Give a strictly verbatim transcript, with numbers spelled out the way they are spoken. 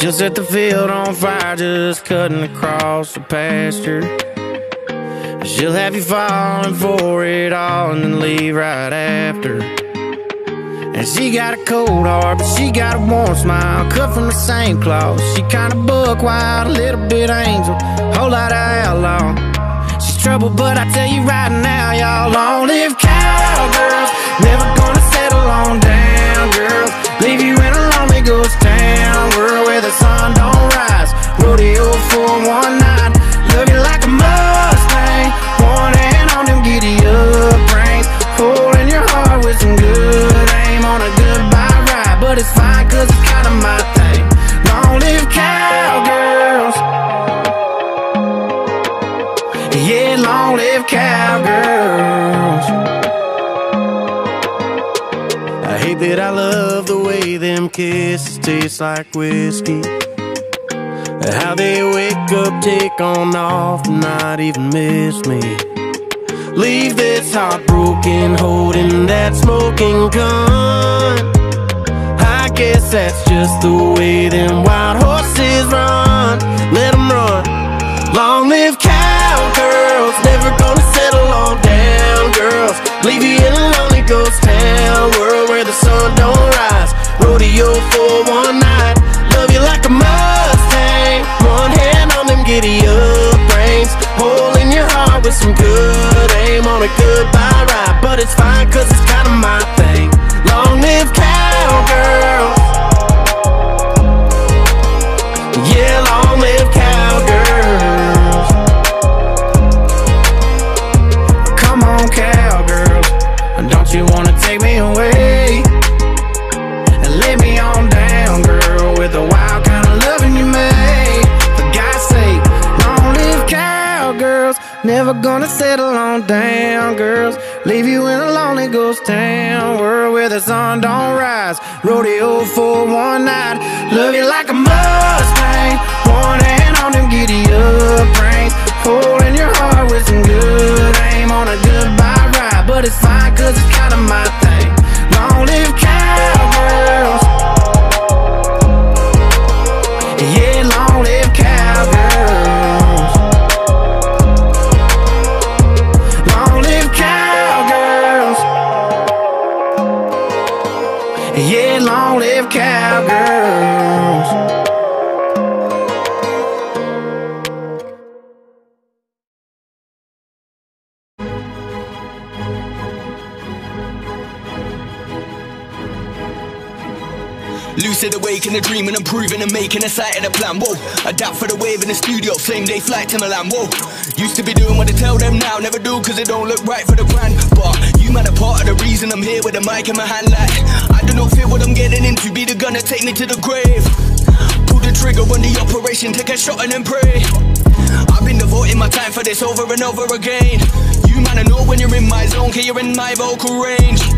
She'll set the field on fire just cutting across the pasture. She'll have you falling for it all and then leave right after. And she got a cold heart, but she got a warm smile, cut from the same cloth. She kinda buck wild, a little bit angel, whole lot of outlaw. She's trouble, but I tell you right now, y'all, long live cowgirls. Never gonna settle on down, girls. Leave you in a lonely ghost town, world where the sun don't rise. Rodeo for one night, love you like a Mustang. One hand on them giddy up reins, holding your heart with some good aim on a goodbye ride. But it's fine, cause it's kinda my thing. Long live cowgirls. Yeah, long live cowgirls. I hate that I love the way them kisses taste like whiskey. How they wake up, take on off, not even miss me. Leave this heartbroken, holding that smoking gun. I guess that's just the way them wild horses run. Let them run. Long live cowgirls, never gonna settle on down, girls. Leave you in a lonely ghost town, world where the sun don't rise. Rodeo for one night, love you like a Mustang. One hand on them giddy up reins, holding your heart with some good aim on a goodbye ride. But it's fine, cause it's kinda my thing. Long live cowgirls. Yeah, long live cowgirls. Come on, cowgirls, don't you wanna take me away and lay me on down, girl, with the wild kind of loving you made. For God's sake, long live cowgirls. Never gonna settle on down, girls. Leave you in a lonely ghost town, world where the sun don't rise. Rodeo for one night, love you like a Mustang. One hand on them giddy up reins, holding your heart with some good aim on a goodbye ride. But it's fine, cause it's kinda my thing. Long live cowgirls. Yeah, long live cowgirls. Long live cowgirls. Yeah, long live cowgirls. Lucid awake in a dream and I'm proving and making a sight of the plan, whoa. Adapt for the wave in the studio, same day flight to Milan, whoa. Used to be doing what I tell them now, never do cause it don't look right for the brand. But you man are part of the reason I'm here with a mic in my hand, like I do not fear what I'm getting into, be the gunner, take me to the grave. Pull the trigger on the operation, take a shot and then pray. I've been devoting my time for this over and over again. You man, I know when you're in my zone, cause you're in my vocal range.